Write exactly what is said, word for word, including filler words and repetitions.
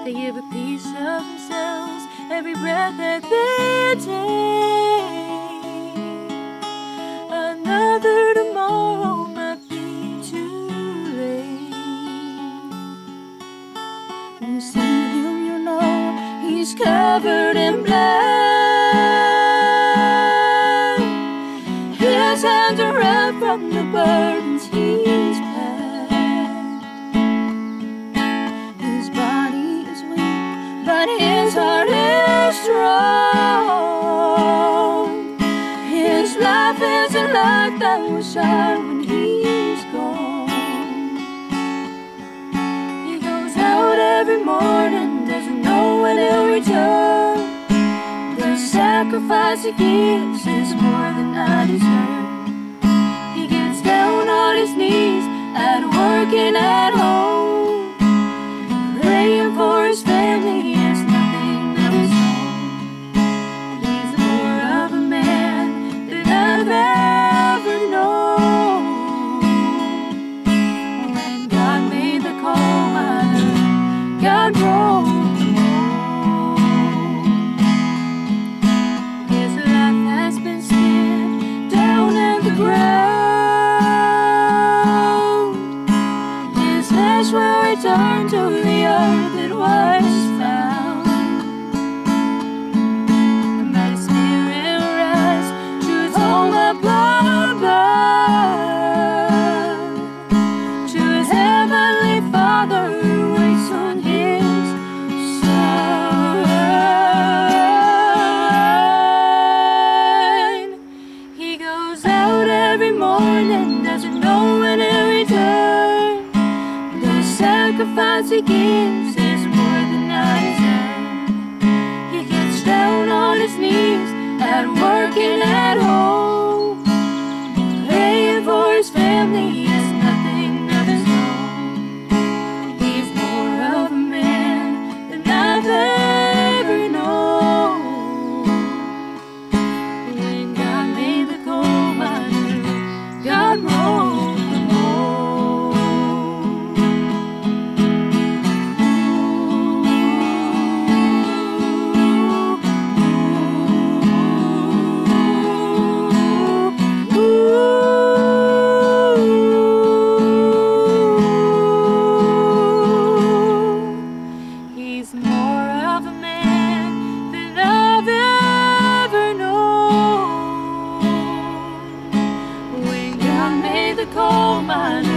They give a piece of themselves every breath that they take. Another tomorrow might be too late. You see him, you know he's covered in blood. His hands are red from the burdens he's packed. His body is weak, but his heart is strong. His life is a light that will shine when he's gone. He goes out every morning, doesn't know when he'll return. The sacrifice he gives is more than I deserve. He gets down on his knees at work and at home, praying for his family. He has nothing of his own. He's more of a man than I've ever known. When God made the coal miner, God broke the mold. His life has been spent down at the ground. His flesh will return to the earth it was found. And by his spirit rise to his home above, to his heavenly Father who waits on his side. He goes out every morning, doesn't know when he'll return. The sacrifice he gives is more than I deserve. He gets down on his knees at work and at home, praying for his family. He has nothing of his own. He's more of a man than I've ever known. When God made the coal miner, God broke the mold. Ooh, ooh, ooh. He's more of a man than I've ever known. When God made the coal miner,